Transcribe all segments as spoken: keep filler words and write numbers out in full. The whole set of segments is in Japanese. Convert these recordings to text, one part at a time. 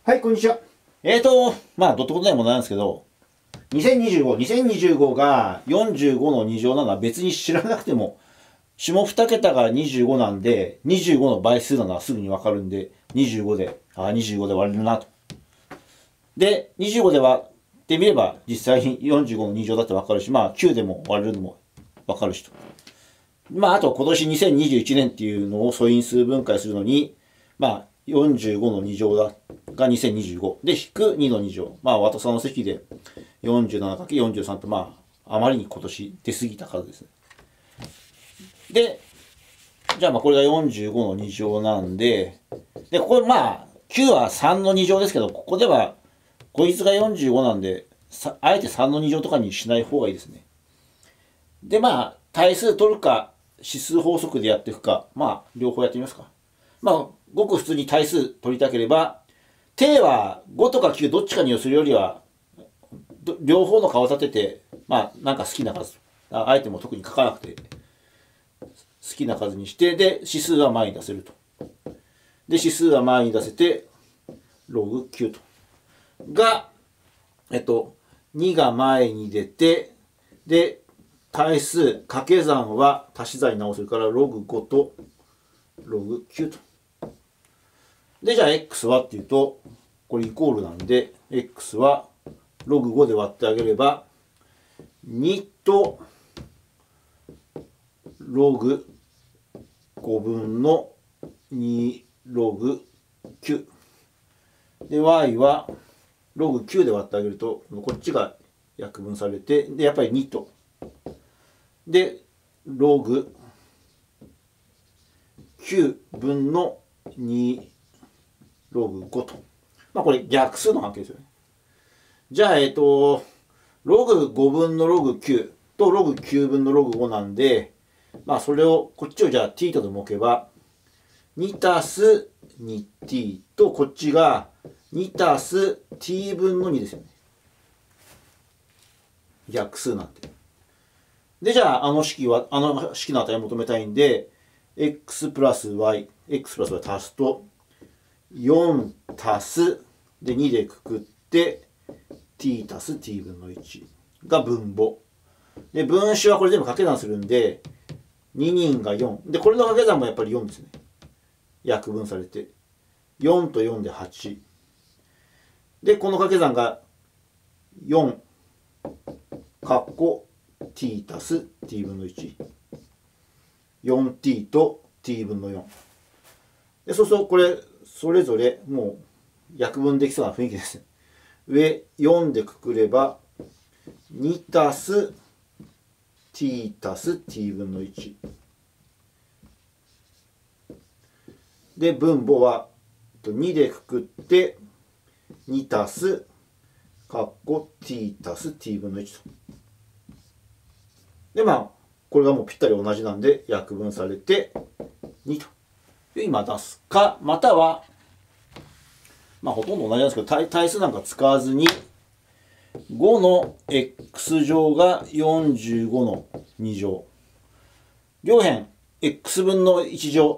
はい、こんにちは。えーと、まあ、どってことないものなんですけど、にせんにじゅうご、にせんにじゅうごがよんじゅうごのに乗なのは別に知らなくても、下に桁がにじゅうごなんで、にじゅうごの倍数なのはすぐにわかるんで、にじゅうごで、ああ、にじゅうごで割れるなと。で、にじゅうごで割ってみれば、実際によんじゅうごのに乗だってわかるし、まあ、きゅうでも割れるのもわかるしと。まあ、あと今年にせんにじゅういちねんっていうのを素因数分解するのに、まあ、よんじゅうごのに乗だがにせんにじゅうご。で、引くにのに乗。まあ、渡さんの積で よんじゅうななかけるよんじゅうさん と、まあ、あまりに今年出過ぎた数ですね。で、じゃあまあこれがよんじゅうごのに乗なんで、で、ここまあ、きゅうはさんのに乗ですけど、ここでは、こいつがよんじゅうごなんで、あえてさんのに乗とかにしない方がいいですね。で、まあ、対数取るか、指数法則でやっていくか、まあ、両方やってみますか。まあ、ごく普通に対数取りたければ、定はごとかきゅうどっちかに寄せるよりは、両方の顔立てて、まあ、なんか好きな数。あえても特に書かなくて、好きな数にして、で、指数は前に出せると。で、指数は前に出せて、ログきゅうと。が、えっと、にが前に出て、で、対数、掛け算は足し算に直せるから、ログごと、ログきゅうと。で、じゃあ x はっていうと、これイコールなんで、x はログごで割ってあげれば、にとログごぶんのにログきゅう。で、y はログきゅうで割ってあげると、こっちが約分されて、で、やっぱりにと。で、ログきゅうぶんのにログごと。まあこれ逆数の関係ですよね。じゃあ、えっと、ログごぶんのログきゅうとログきゅうぶんのログごなんで、まあそれを、こっちをじゃあ t とでも置けば、にたす にティー とこっちがにたす t 分のにですよね。逆数なんで。で、じゃあ、あの式は、あの式の値を求めたいんで、x プラス y、x プラス y 足すと、よん足す、で、にでくくって、t 足す t 分のいちが分母。で、分子はこれ全部掛け算するんで、に人がよん。で、これの掛け算もやっぱりよんですね。約分されて。よんとよんではち。で、この掛け算がよん、括弧 t 足す t 分のいち。よんティー と t 分のよん。で、そうするとこれ、それぞれもう約分できそうな雰囲気ですね。上よんでくくれば、にたす t たす t 分のいち。で、分母はにでくくって、にたす、括弧 t たす t 分のいちと。で、まあ、これがもうぴったり同じなんで、約分されてにと。で、今出すか、または、まあ、ほとんど同じなんですけど、対、対数なんか使わずに、ごの x 乗がよんじゅうごのに乗。両辺 x 分のいち乗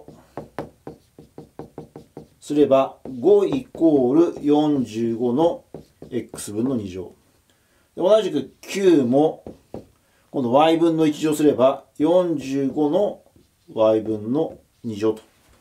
すればごイコールよんじゅうごの x 分のに乗。同じくきゅうも今度 y 分のいち乗すればよんじゅうごの y 分のに乗と。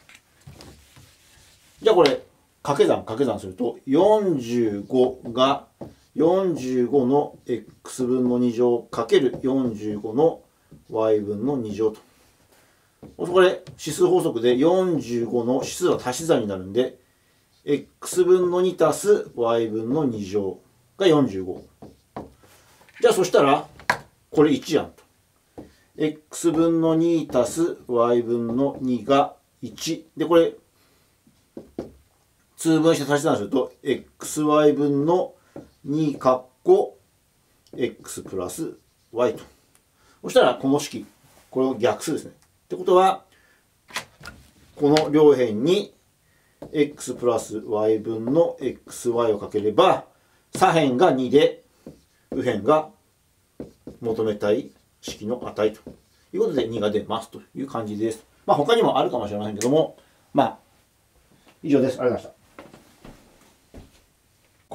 じゃあこれ掛け算掛け算するとよんじゅうごがよんじゅうごの x 分のに乗かけるよんじゅうごの y 分のに乗と。これ指数法則でよんじゅうごの指数は足し算になるんで x 分のに足す y 分のに乗がよんじゅうご。じゃあそしたらこれいちやんと。x 分のに足す y 分のにがいち。でこれ通分して足し算すると xy 分のに括弧 x プラス y と。そしたらこの式、これを逆数ですね。ってことは、この両辺に x プラス y 分の xy をかければ、左辺がにで、右辺が求めたい式の値ということでにが出ますという感じです。まあ他にもあるかもしれませんけども、まあ以上です。ありがとうございました。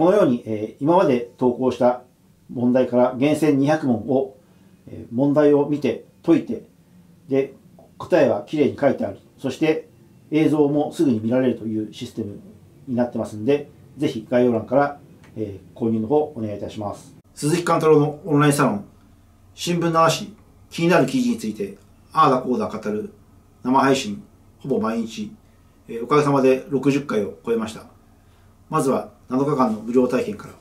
このように、えー、今まで投稿した問題から厳選にひゃくもんを、えー、問題を見て解いて、で答えはきれいに書いてある、そして映像もすぐに見られるというシステムになってますんで、ぜひ概要欄から、えー、購入の方お願いいたします。鈴木貫太郎のオンラインサロン、新聞流し気になる記事についてああだこうだ語る生配信、ほぼ毎日、えー、おかげさまでろくじゅっかいを超えました。まずはなのかかんの無料体験から。